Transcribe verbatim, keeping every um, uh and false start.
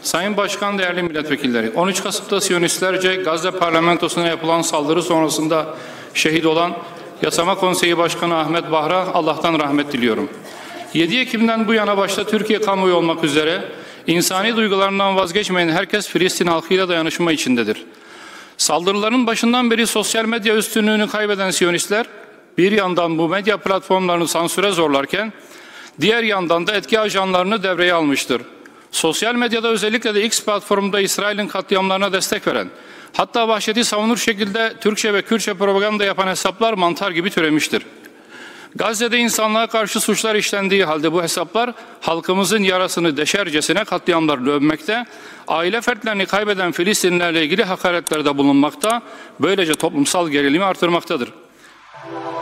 Sayın Başkan, değerli milletvekilleri, on üç Kasım'da Siyonistlerce Gazze parlamentosuna yapılan saldırı sonrasında şehit olan Yasama Konseyi Başkanı Ahmet Bahr'a Allah'tan rahmet diliyorum. yedi Ekim'den bu yana başta Türkiye kamuoyu olmak üzere insani duygularından vazgeçmeyen herkes Filistin halkıyla dayanışma içindedir. Saldırıların başından beri sosyal medya üstünlüğünü kaybeden Siyonistler bir yandan bu medya platformlarını sansüre zorlarken diğer yandan da etki ajanlarını devreye almıştır. Sosyal medyada özellikle de X platformunda İsrail'in katliamlarına destek veren, hatta vahşeti savunur şekilde Türkçe ve Kürtçe propaganda yapan hesaplar mantar gibi türemiştir. Gazze'de insanlığa karşı suçlar işlendiği halde bu hesaplar halkımızın yarasını deşercesine katliamlarla övmekte, aile fertlerini kaybeden Filistinlilerle ilgili hakaretlerde bulunmakta, böylece toplumsal gerilimi artırmaktadır.